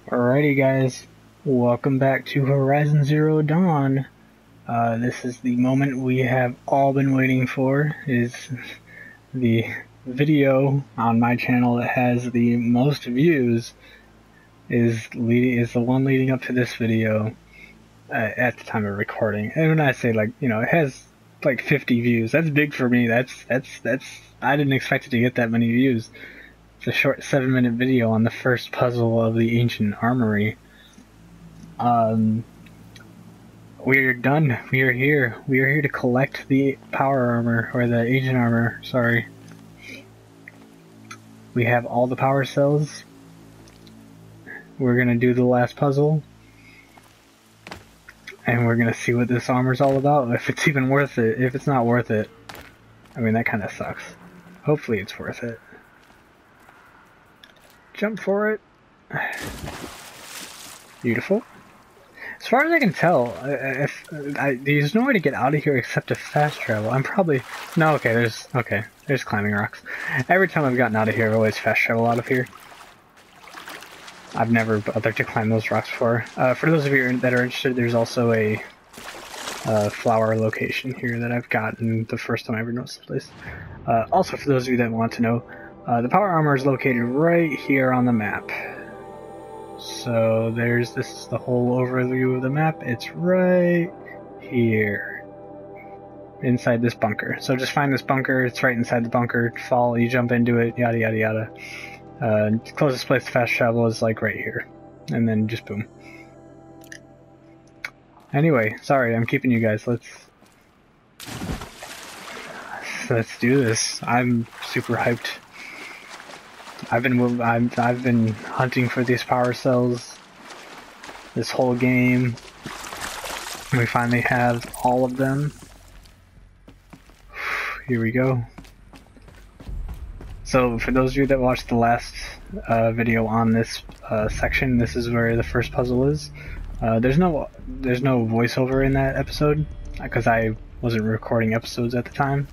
Alrighty guys, welcome back to Horizon Zero Dawn. This is the moment we have all been waiting for, is the video on my channel that has the most views is the one leading up to this video at the time of recording. And when I say it has like 50 views, that's big for me. That's I didn't expect it to get that many views. It's a short 7-minute video on the first puzzle of the Ancient Armory. We're done. We are here. We are here to collect the power armor, or the Ancient armor, sorry. We have all the power cells. We're gonna do the last puzzle. And we're gonna see what this armor's all about, if it's even worth it. If it's not worth it, I mean, that kinda sucks. Hopefully it's worth it. Jump for it. Beautiful. As far as I can tell, there's no way to get out of here except to fast travel. I'm probably... No, okay, there's climbing rocks. Every time I've gotten out of here, I've always fast travel out of here. I've never bothered to climb those rocks before. For those of you that are interested, there's also a flower location here that I've gotten the first time I ever noticed this place. Also, for those of you that want to know, the power armor is located right here on the map. So this is the whole overview of the map. It's right here. Inside this bunker. So just find this bunker, it's right inside the bunker, fall, you jump into it, yada yada yada. Closest place to fast travel is like right here. And then just boom. Anyway, sorry, I'm keeping you guys. Let's do this. I'm super hyped. I've been hunting for these power cells this whole game. We finally have all of them. Here we go. So for those of you that watched the last video on this section, this is where the first puzzle is. There's no voiceover in that episode because I wasn't recording episodes at the time.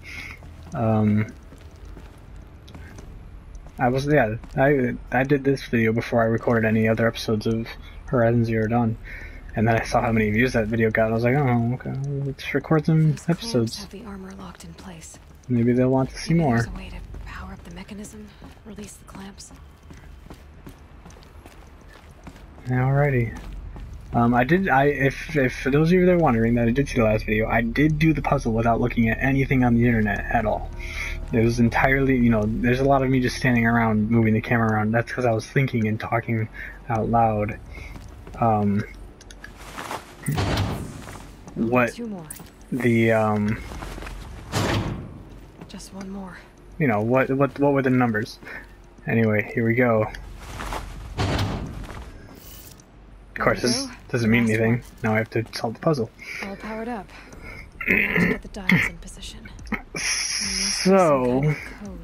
I did this video before I recorded any other episodes of Horizon Zero Dawn, and then I saw how many views that video got. I was like, oh, okay, let's record some episodes. Have the armor locked in place. Maybe they'll want to see more. There's a way to power up the mechanism, release the clamps. Alrighty. If for those of you that are wondering, that I did see the last video, I did do the puzzle without looking at anything on the internet at all. It was entirely, there's a lot of me just standing around, moving the camera around. That's because I was thinking and talking out loud. What Two more. the, Just one more. what were the numbers? Anyway, here we go. Of course, this doesn't mean anything. Now I have to solve the puzzle. All powered up. Get the dials in position. So, Code.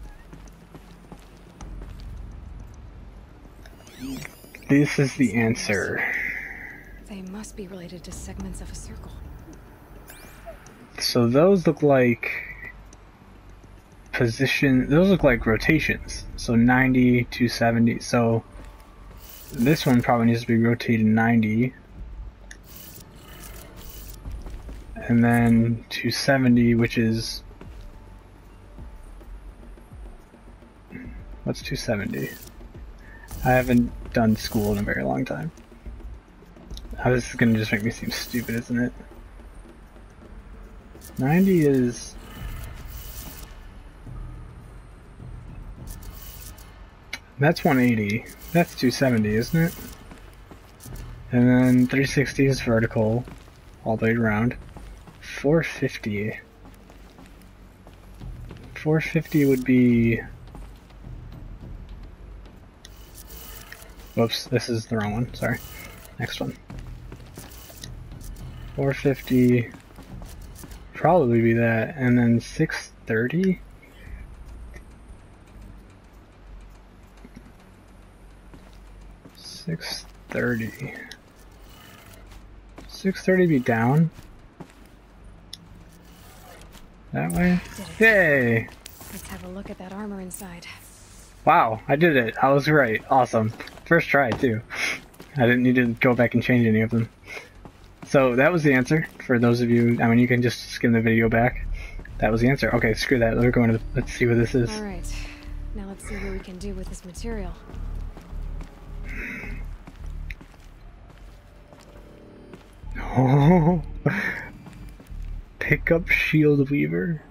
this is the answer. They must be related to segments of a circle. So those look like those look like rotations. So 90 to 70. So this one probably needs to be rotated 90. And then 270, which is... What's 270? I haven't done school in a very long time. This is gonna just make me seem stupid, isn't it? 90 is... That's 180. That's 270, isn't it? And then 360 is vertical, all the way around. 450. 450 would be... Whoops, this is the wrong one, sorry. Next one. 450 probably be that, and then 630? $630. $630 be down? That way? Yay! Let's have a look at that armor inside. Wow, I did it. I was right. Awesome. First try, too. I didn't need to go back and change any of them. So that was the answer. For those of you, I mean, you can just skim the video back. That was the answer. Okay, screw that. We're going to, let's see what this is. Alright. Now let's see what we can do with this material. Oh, pick up shield weaver.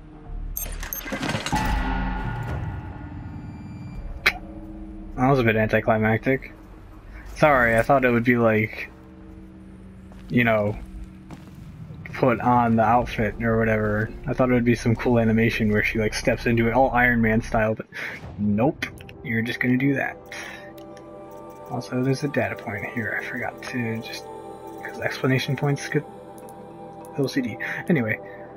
That was a bit anticlimactic. Sorry, I thought it would be like, you know, put on the outfit or whatever. I thought it would be some cool animation where she like steps into it all Iron Man style, but nope, you're just gonna do that. Also, there's a data point here. I forgot to just, because explanation points get LCD. Anyway.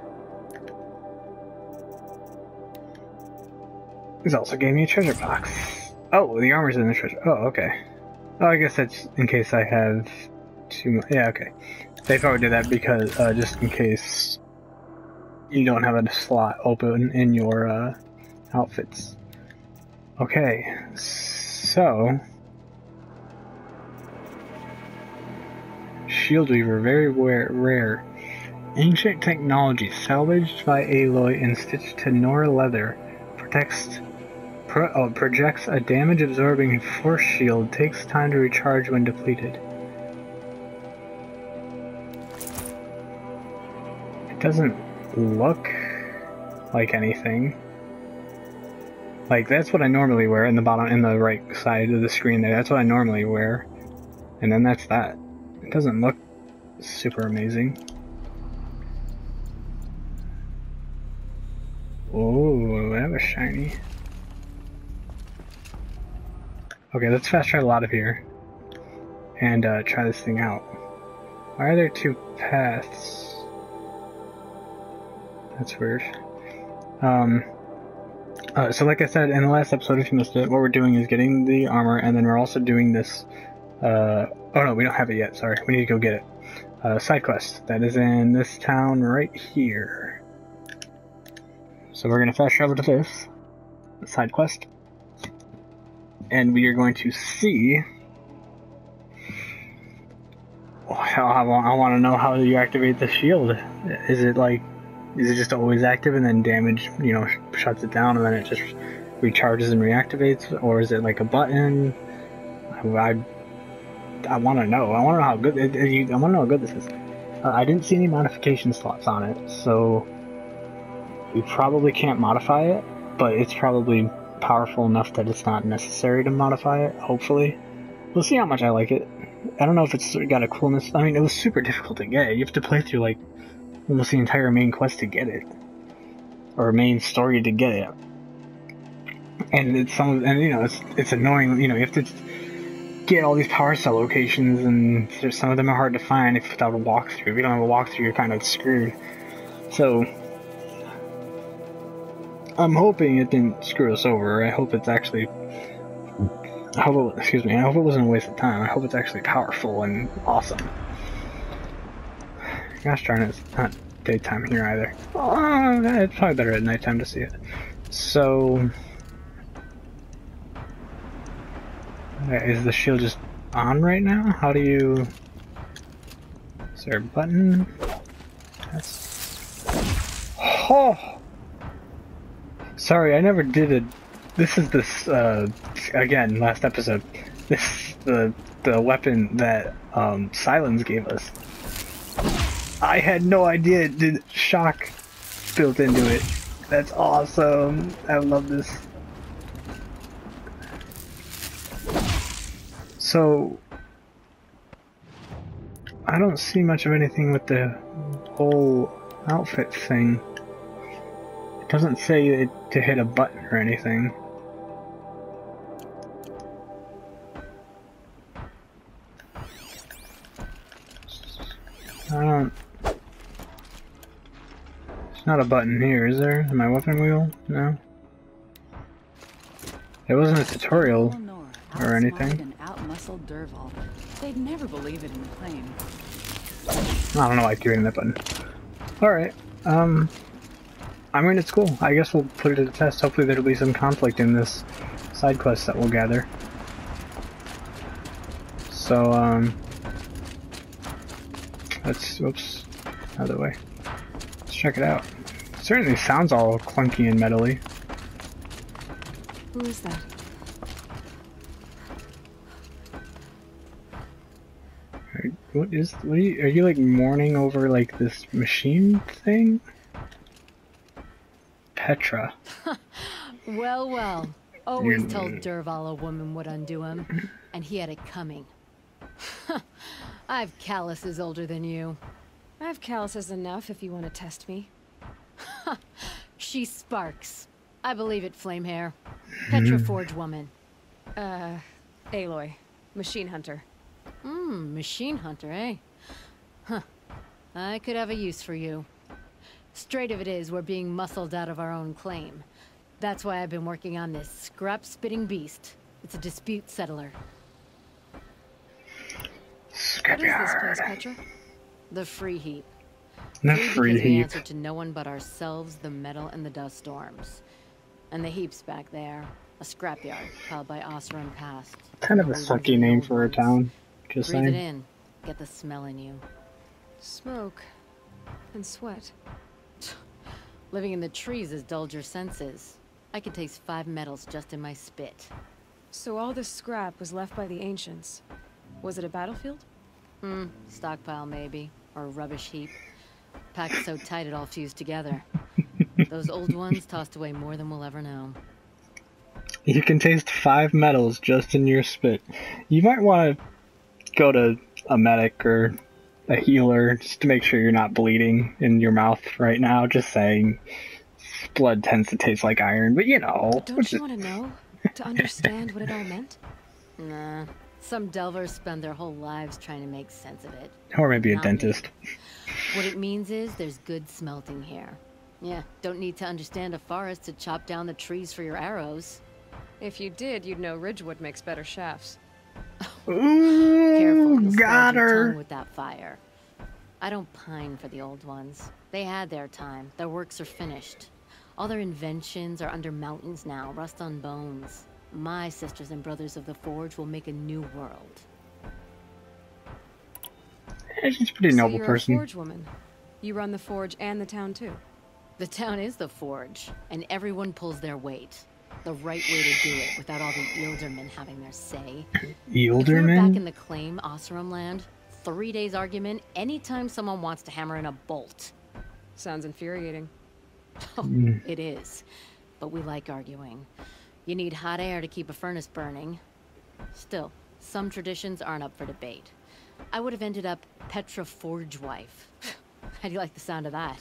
This also gave me a treasure box. Oh, the armor's in the treasure. Oh, okay. Oh, I guess that's in case I have too much. Yeah, okay. They probably did that because, just in case you don't have a slot open in your, outfits. Okay, so... Shield Weaver, very rare. Ancient technology, salvaged by Aloy and stitched to Nora leather. Projects a damage-absorbing force shield. Takes time to recharge when depleted. It doesn't look like anything. Like, that's what I normally wear in the bottom, in the right side of the screen there. That's what I normally wear. And then that's that. It doesn't look super amazing. Oh, that was shiny. Okay, let's fast travel out of here and try this thing out. Why are there two paths? That's weird. So like I said in the last episode, if you missed it, what we're doing is getting the armor, and then we're also doing this, oh no, we don't have it yet, sorry, we need to go get it. Side quest, that is in this town right here. So we're gonna fast travel to this side quest, and we are going to see. I want to know how you activate the shield. Is it just always active and then damage, you know, shuts it down and then it just recharges and reactivates, or is it like a button? I want to know. I want to know how good. I want to know how good this is. I didn't see any modification slots on it, so we probably can't modify it. But it's probably powerful enough that it's not necessary to modify it. Hopefully, we'll see how much I like it. I don't know if it's got a coolness. I mean, it was super difficult to get. You have to play through like almost the entire main quest to get it, or main story to get it. And you know, it's annoying. You know, you have to get all these power cell locations, and some of them are hard to find without a walkthrough. If you don't have a walkthrough, you're kind of screwed. So I'm hoping it didn't screw us over. I hope it's actually. I hope it wasn't a waste of time. I hope it's actually powerful and awesome. Gosh darn it, it's not daytime here either. Oh, it's probably better at nighttime to see it. So, is the shield just on right now? How do you... Is there a button? Oh! Sorry, I never did it. This is this, again, last episode. This is the weapon that, Silence gave us. I had no idea it did shock built into it. That's awesome. I love this. So, I don't see much of anything with the whole outfit thing. It doesn't say to hit a button or anything. I don't... There's not a button here, is there? In my weapon wheel? No? It wasn't a tutorial or anything. They'd never believe it in the claim. I don't know why I keep hitting that button. Alright, I mean, it's cool. I guess we'll put it to the test. Hopefully there'll be some conflict in this side quests that we'll gather. So, let's, whoops, other way. Let's check it out. It certainly sounds all clunky and metally. Who is that? What are you like mourning over like this machine thing? Petra. Well, well. Always told Derval a woman would undo him, and he had it coming. I've calluses older than you. I have calluses enough if you want to test me. She sparks. I believe it, Flamehair. Petra Forge woman. Aloy. Machine hunter. Machine hunter, eh? Huh. I could have a use for you. Straight of it is, we're being muscled out of our own claim. That's why I've been working on this scrap-spitting beast. It's a dispute settler. What is this place, Petra? The Free Heap. The Free Free because we Heap. answer to no one but ourselves, the metal, and the dust storms. And the heap's back there. A scrapyard piled by Osram past. Kind of a sucky name for a town. Just Breathe saying. it in. Get the smell in you. Smoke. And sweat. Living in the trees has dulled your senses. I could taste 5 metals just in my spit. So all this scrap was left by the ancients. Was it a battlefield? Stockpile maybe. Or a rubbish heap. Packed so tight it all fused together. Those old ones tossed away more than we'll ever know. You can taste 5 metals just in your spit. You might want to go to a medic or a healer just to make sure you're not bleeding in your mouth right now. Just saying, blood tends to taste like iron, but you know. Don't you want to know? To understand what it all meant? Nah. Some delvers spend their whole lives trying to make sense of it. Or maybe a Not me. dentist. What it means is there's good smelting here. Yeah, don't need to understand a forest to chop down the trees for your arrows. If you did, you'd know Ridgewood makes better shafts. Ooh, Careful, you'll got scald your her. tongue with that fire. I don't pine for the old ones. They had their time. Their works are finished. All their inventions are under mountains now, rust on bones. My sisters and brothers of the Forge will make a new world. Yeah, she's a pretty So noble you're person. a Forge woman. You run the Forge and the town too. The town is the Forge, and everyone pulls their weight. The right way to do it without all the Eildermen having their say. If we were back Eilderman? in the claim Osram land, 3 days argument anytime someone wants to hammer in a bolt. Sounds infuriating. Oh, it is. But we like arguing. You need hot air to keep a furnace burning. Still, some traditions aren't up for debate. I would have ended up Petra Forge wife. How do you like the sound of that?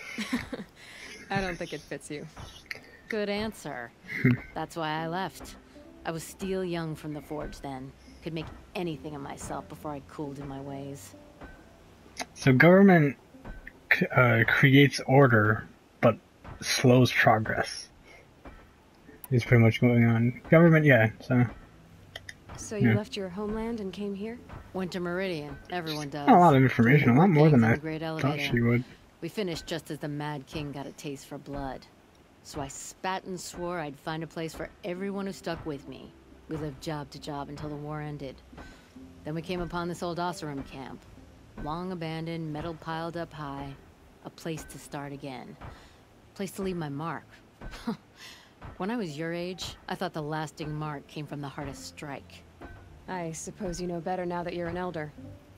I don't think it fits you. Good answer. That's why I left. I was steel young from the Forge then. Could make anything of myself before I cooled in my ways. So government creates order, but slows progress. Is pretty much going on. Government, yeah. So you Yeah. left your homeland and came here? Went to Meridian. Everyone does. Not a lot of information. A lot more than Gangs in I the Great thought Elevator. she would. We finished just as the Mad King got a taste for blood. So I spat and swore I'd find a place for everyone who stuck with me. We lived job to job until the war ended. Then we came upon this old Osram camp. Long abandoned, metal piled up high. A place to start again. A place to leave my mark. When I was your age, I thought the lasting mark came from the hardest strike. I suppose you know better now that you're an elder.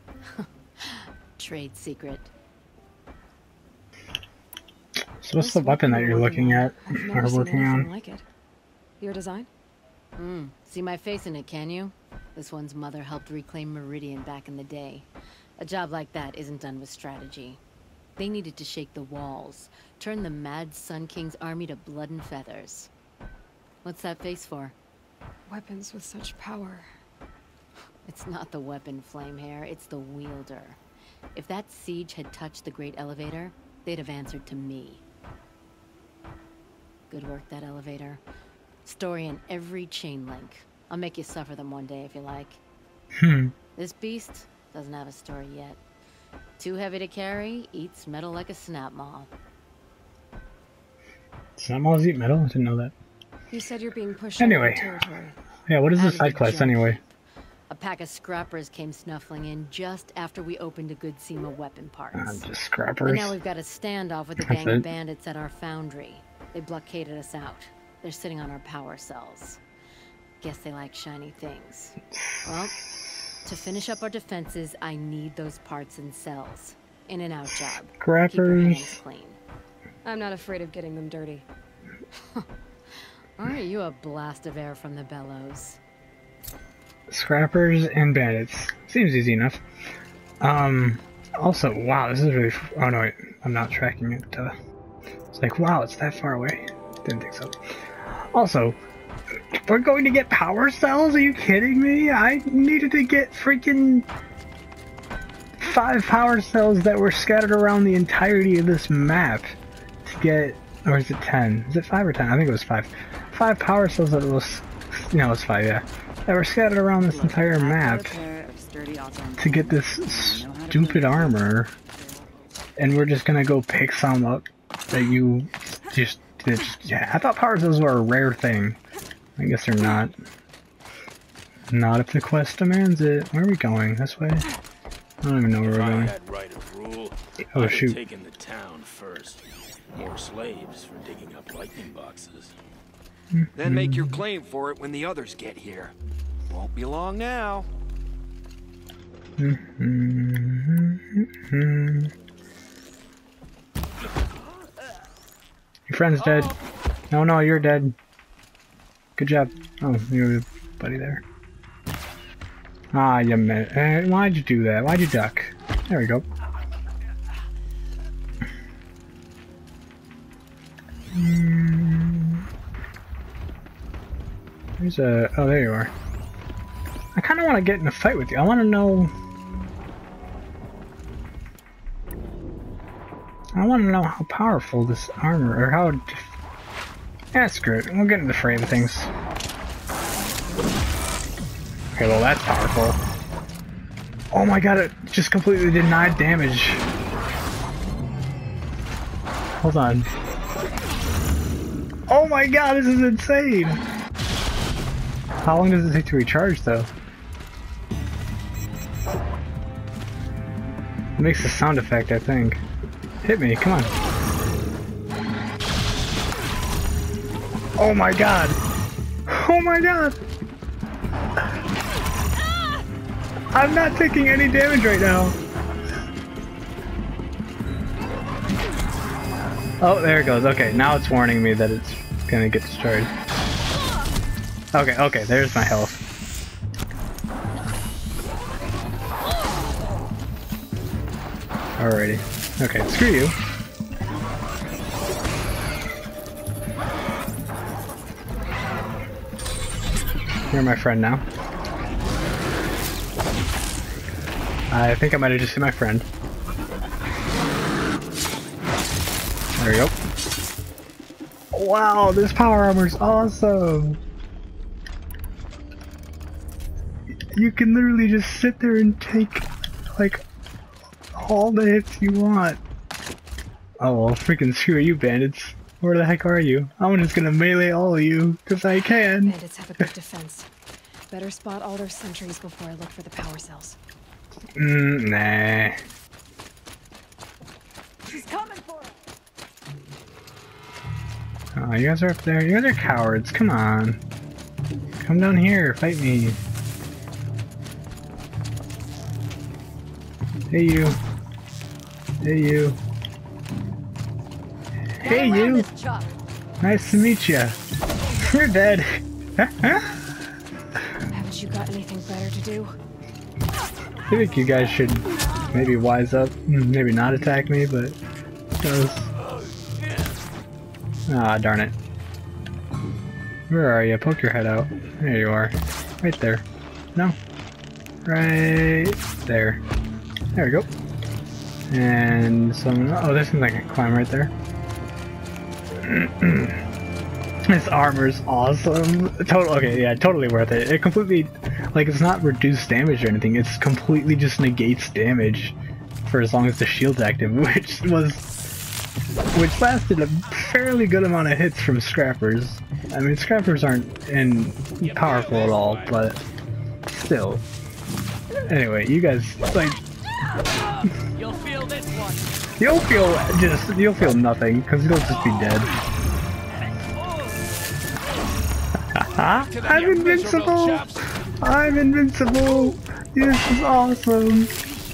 Trade secret. So what's This the weapon that you're looking at I've or never seen working anything on? like it. Your design? See my face in it, can you? This one's mother helped reclaim Meridian back in the day. A job like that isn't done with strategy. They needed to shake the walls, turn the mad Sun King's army to blood and feathers. What's that face for? Weapons with such power. It's not the weapon, Flamehair, it's the wielder. If that siege had touched the Great Elevator, they'd have answered to me. Good work, that elevator. Story in every chain link. I'll make you suffer them one day if you like. This beast doesn't have a story yet. Too heavy to carry, eats metal like a snap maw. Snap malls eat metal? I didn't know that. You said you're being pushed Anyway. out of territory. Yeah, what is Out this of side the quest jump. anyway? A pack of scrappers came snuffling in just after we opened a good seam of weapon parts. Just And scrappers. now we've got a standoff with a That's gang of it. bandits at our foundry. They blockaded us out. They're sitting on our power cells. Guess they like shiny things. Well, to finish up our defenses, I need those parts and cells. In and out job. Keep your hands Scrappers. clean. I'm not afraid of getting them dirty. Aren't you a blast of air from the bellows? Scrappers and bandits. Seems easy enough. Also, wow, this is really. Oh no, wait, I'm not tracking it. It's like, wow, it's that far away. Didn't think so. Also, we're going to get power cells? Are you kidding me? I needed to get freaking 5 power cells that were scattered around the entirety of this map to get. Or is it 10? Is it 5 or 10? I think it was 5. 5 power cells that was. No, it was 5, yeah. That were scattered around this entire map to get this stupid armor, and we're just gonna go pick some up that you just yeah. I thought power cells were a rare thing. I guess they're not. Not if the quest demands it. Where are we going? This way? I don't even know where we're going. Right of rule, Oh I'd have shoot! taken the town first. More slaves for digging up lightning boxes. Then make your claim for it when the others get here. Won't be long now. Your friend's dead. No, you're dead. Good job. Oh, your buddy there. Ah, you meant. Why'd you do that? Why'd you duck? There we go. There's a. Oh, there you are. I kind of want to get in a fight with you. I want to know. I want to know how powerful this armor, or how. Yeah, screw it. We'll get into the fray of things. Okay, well that's powerful. Oh my god, it just completely denied damage. Hold on. Oh my god, this is insane! How long does it take to recharge though? It makes a sound effect, I think. Hit me, come on. Oh my god! Oh my god! I'm not taking any damage right now. Oh, there it goes. Okay, now it's warning me that it's gonna get destroyed. Okay, there's my health. Alrighty. Okay, screw you. You're my friend now. I think I might have just hit my friend. There we go. Wow, this power armor's awesome! You can literally just sit there and take, like, all the hits you want. Oh well, freaking screw you, bandits. Where the heck are you? I'm just gonna melee all of you, because I can. Bandits have a good defense. Better spot all their sentries before I look for the power cells. Nah. She's coming for us! Oh, you guys are up there. You guys are cowards. Come on. Come down here. Fight me. Hey, you. Hey, you. Hey, you. Nice to meet you. You're dead. Haven't you got anything better to do? I think you guys should maybe wise up. Maybe not attack me, but... Ah, darn it. Where are you? Poke your head out. There you are. Right there. No. Right there. There we go. And some... Oh, this thing's like a climb right there. This armor's awesome. Okay, yeah, totally worth it. It completely... Like, it's not reduced damage or anything. It's completely just negates damage for as long as the shield's active, which was which lasted a fairly good amount of hits from scrappers. I mean, scrappers aren't powerful at all, but still. Anyway, you guys, like, You'll feel this one. you'll feel nothing, because you'll just be dead. I'm invincible! I'm invincible! This is awesome!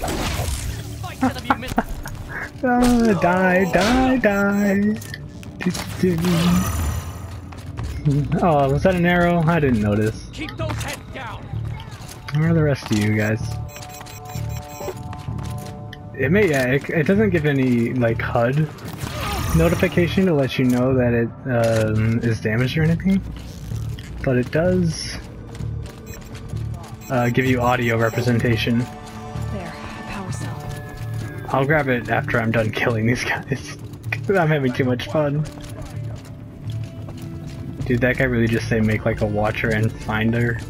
Die, die, die! Oh, was that an arrow? I didn't notice. Keep those heads down. Where are the rest of you guys? It may, yeah, it doesn't give any, like, HUD notification to let you know that it is damaged or anything, but it does give you audio representation. There, power cell. I'll grab it after I'm done killing these guys, because I'm having too much fun. Dude, that guy really just say make like a watcher and finder.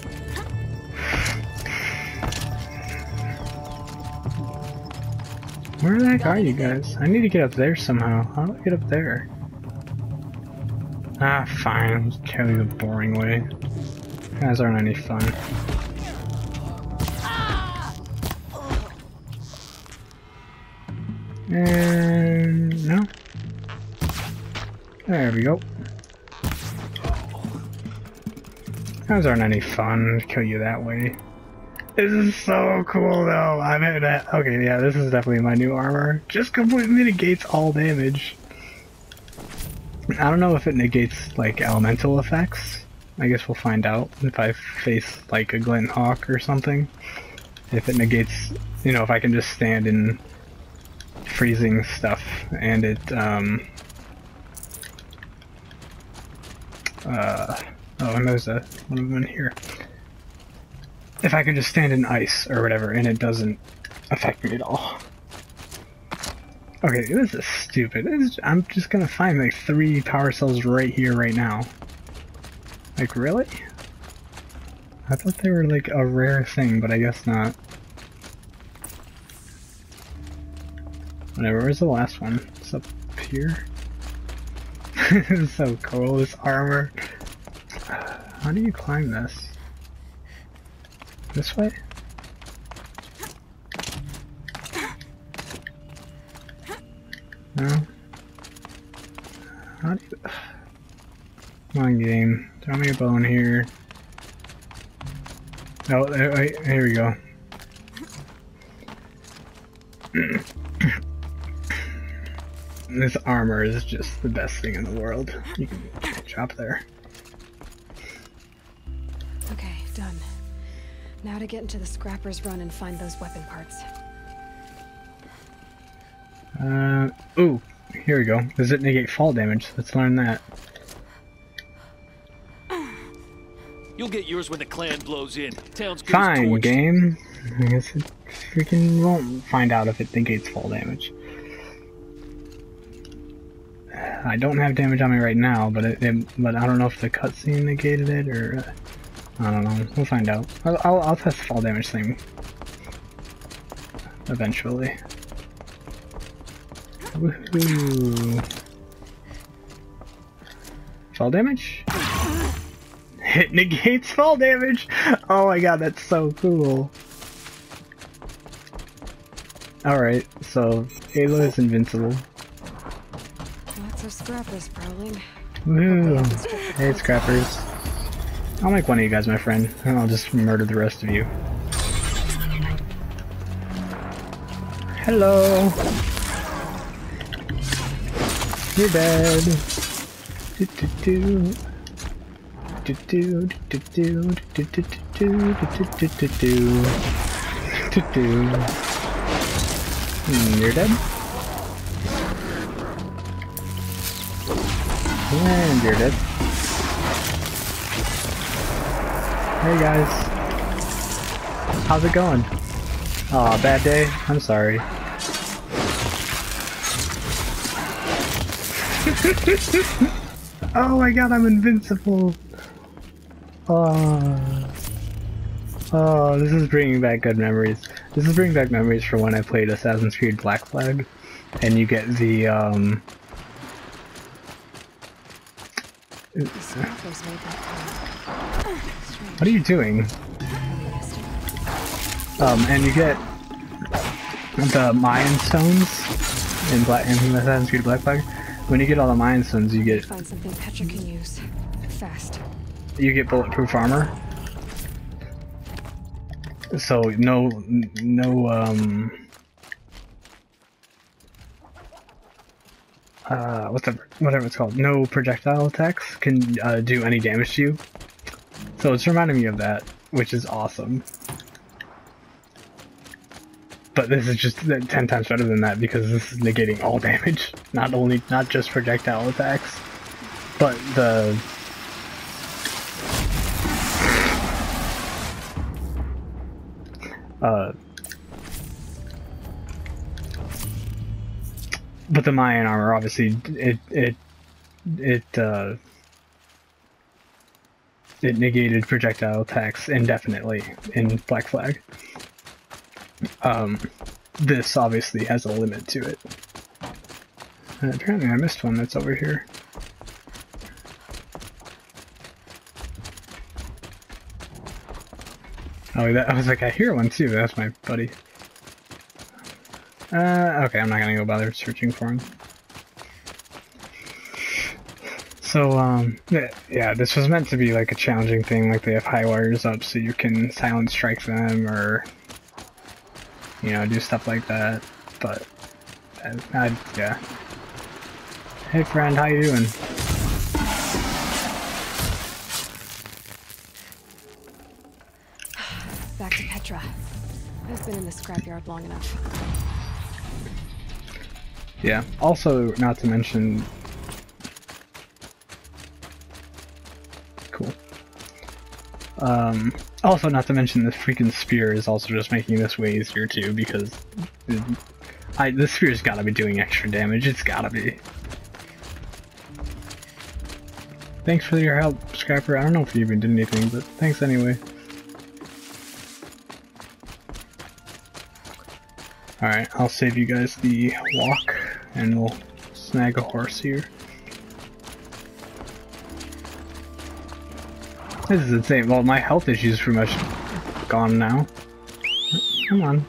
Where the heck are you guys? I need to get up there somehow. How do I get up there? Ah, fine. I'll just tell you the boring way. You guys aren't any fun. And no. There we go. Guys aren't any fun. Kill you that way. This is so cool though. I'm at that. Okay, yeah, this is definitely my new armor. Just completely negates all damage. I don't know if it negates like elemental effects. I guess we'll find out if I face like a Glint Hawk or something. If it negates, you know, if I can just stand in freezing stuff and it oh, and there's one of them in here. If I can just stand in ice or whatever and it doesn't affect me at all. Okay, this is stupid. I'm just gonna find like 3 power cells right here, right now. Like, really? I thought they were like a rare thing, but I guess not. Whatever, where's the last one? It's up here? This is so cool, this armor. How do you climb this? This way? No? How do you... Come on, game. Throw me a bone here. Oh, wait, here we go. This armor is just the best thing in the world. You can chop there. Okay, done. Now to get into the scrapper's run and find those weapon parts. Ooh, here we go. Does it negate fall damage? Let's learn that. You'll get yours when the clan blows in. Town's good as Fine, torched. game. I guess it freaking won't find out if it negates fall damage. I don't have damage on me right now, but but I don't know if the cutscene negated it or I don't know. We'll find out. I'll test the fall damage thing eventually. Woohoo! Fall damage? It negates fall damage! Oh my god, that's so cool. Alright, so Aloy is invincible. Lots of scrappers prowling. Woo! Hey, scrappers. I'll make one of you guys my friend, and I'll just murder the rest of you. Hello! You're dead! Do-do-do. Do-do, do-do-do, do-do-do, do-do-do-do-do. Do-do. You're dead? And you're dead. Hey guys. How's it going? Aw, bad day? I'm sorry. Oh my god, I'm invincible! Oh, this is bringing back good memories. This is bringing back memories for when I played Assassin's Creed Black Flag. and you get the These scrappers made that kind. Strange. what are you doing? And you get the Mayan stones in Assassin's Creed Black Flag. When you get all the Mayan stones, you get Find something Petra can use. Fast. bulletproof armor. So no whatever it's called, no projectile attacks can do any damage to you. So it's reminding me of that, which is awesome. But this is just 10 times better than that because this is negating all damage, not just projectile attacks, but the Mayan armor, obviously, it negated projectile attacks indefinitely in Black Flag. This obviously has a limit to it. And apparently I missed one that's over here. Oh, I was like, I hear one too. That's my buddy. Okay, I'm not gonna go bother searching for him. So, yeah, this was meant to be like a challenging thing, like they have high wires up so you can silent strike them or, you know, do stuff like that, but, yeah. Hey friend, how you doing? Back to Petra. I've been in the scrapyard long enough. Yeah, also, not to mention... Cool. Also, not to mention the freaking spear is also just making this way easier too, because... the spear's gotta be doing extra damage, it's gotta be. Thanks for your help, Scrapper. I don't know if you even did anything, but thanks anyway. Alright, I'll save you guys the walk, and we'll snag a horse here. This is insane. Well, my health issue is pretty much gone now. Come on.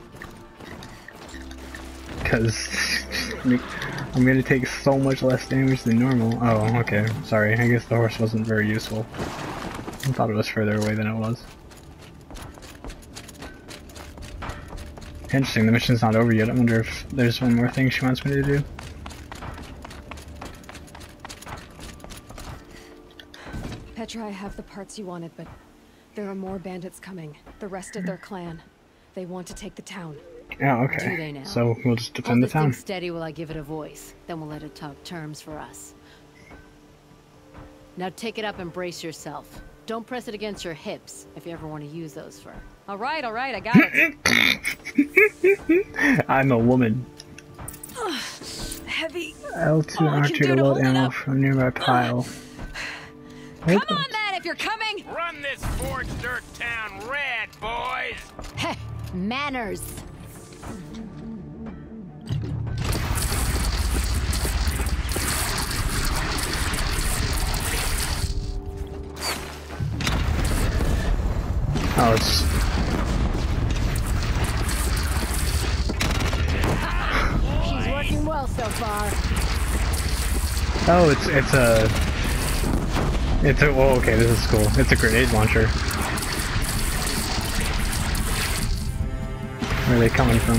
Because I'm gonna take so much less damage than normal. Oh, okay. Sorry. I guess the horse wasn't very useful. I thought it was further away than it was. Interesting, the mission's not over yet. I wonder if there's one more thing she wants me to do. Petra, I have the parts you wanted, but there are more bandits coming. The rest of their clan. They want to take the town. Oh, okay. Do they now? So we'll just defend the Hold town. this thing steady while I give it a voice. Then we'll let it talk terms for us. Now take it up and brace yourself. Don't press it against your hips if you ever want to use those for... All right, I got it. I'm a woman. Heavy. L2 All I can archer do to to load hold it ammo up. from nearby pile. Come on, then, if you're coming. Run this forged dirt town red, boys! Heh, manners. Oh, it's... She's working well so far. Oh, it's a, well, okay, this is cool. It's a grenade launcher. Where are they coming from?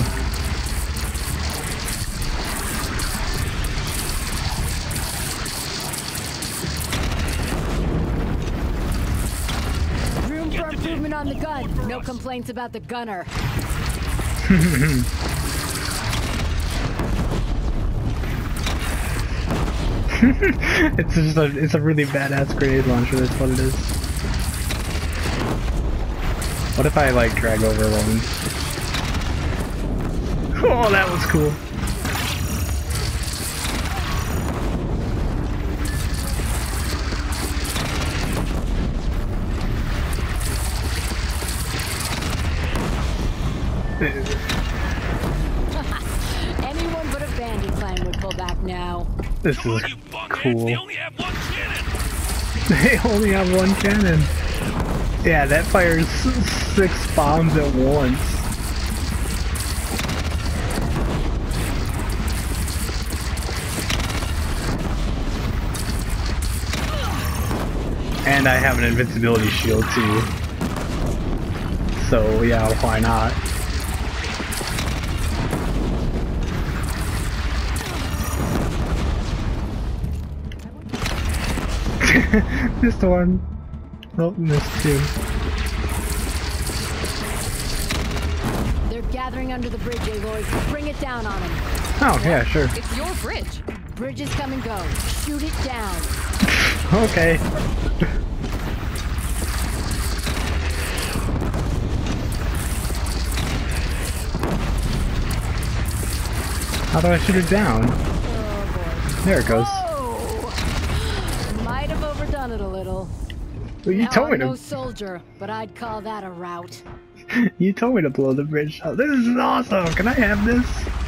Room for improvement on the gun. No complaints about the gunner. It's a really badass grenade launcher, that's what it is. What if I like drag over one? Oh, that was cool. Any Anyone but a bandit clan would pull back now. This Come is on, you bugheads. cool. They only have one cannon. They only have one cannon. Yeah, that fires 6 bombs at once. And I have an invincibility shield too. So yeah, why not? Missed one. Oh, missed two. They're gathering under the bridge, Aloy. Bring it down on them. Oh, yeah, sure. It's your bridge. Bridges come and go. Shoot it down. Okay. How do I shoot it down? Oh, boy. There it goes. Oh! Might have overdone it a little. Well, you Now, told me I'm no to. soldier, but I'd call that a rout. You told me to blow the bridge up. This is awesome. Can I have this?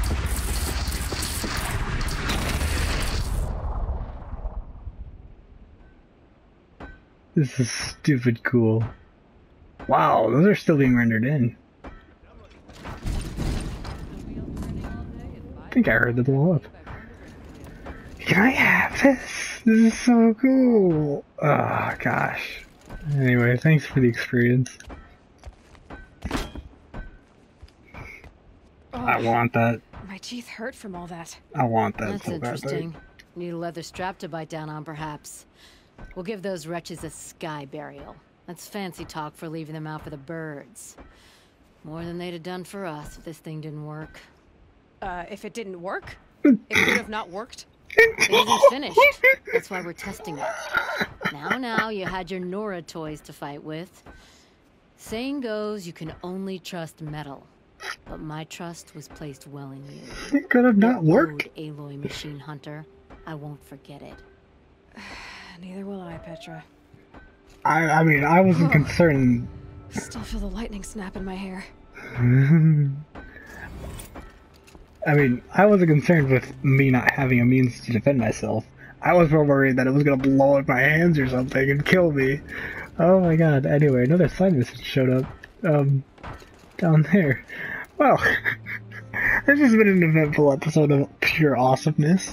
This is stupid cool. Wow, those are still being rendered in. I think I heard them blow up. Can I have this? This is so cool. Oh gosh. Anyway, thanks for the experience. I want that. My teeth hurt from all that. I want that That's so bad. interesting. Need a leather strap to bite down on, perhaps. We'll give those wretches a sky burial. That's fancy talk for leaving them out for the birds. More than they'd have done for us if this thing didn't work. If it didn't work? It could have not worked? It isn't finished. That's why we're testing it. Now, you had your Nora toys to fight with. Saying goes, you can only trust metal. But my trust was placed well in you. It could have not worked. Old Aloy machine hunter. I won't forget it. Neither will I, Petra. I mean, I wasn't concerned. Still feel the lightning snap in my hair. I mean, I wasn't concerned with me not having a means to defend myself. I was more worried that it was gonna blow up my hands or something and kill me. Oh my god. Anyway, another side message showed up. Down there. Well, this has been an eventful episode of pure awesomeness.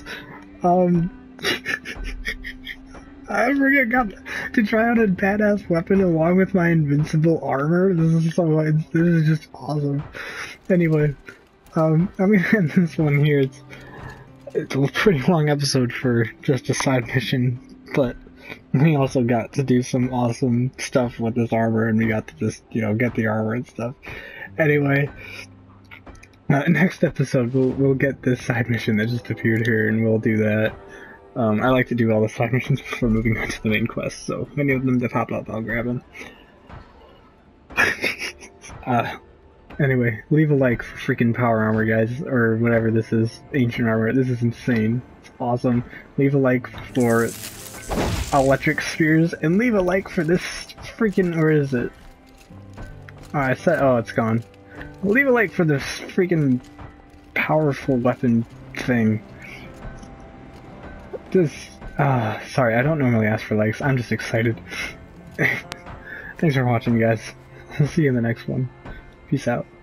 I got to try out a badass weapon along with my invincible armor. This is just awesome. Anyway, I'm gonna end this one here. It's a pretty long episode for just a side mission, but we also got to do some awesome stuff with this armor, and we got to just, get the armor and stuff. Anyway, next episode we'll get this side mission that just appeared here, and we'll do that. I like to do all the side missions before moving on to the main quest, so if any of them that pop up, I'll grab them. Anyway, leave a like for freaking power armor, guys, or whatever this is, ancient armor. This is insane. It's awesome. Leave a like for electric spears, and leave a like for this freaking, where is it? Oh, it's gone. Leave a like for this freaking powerful weapon thing. Sorry, I don't normally ask for likes. I'm just excited. Thanks for watching, guys. I'll see you in the next one. Peace out.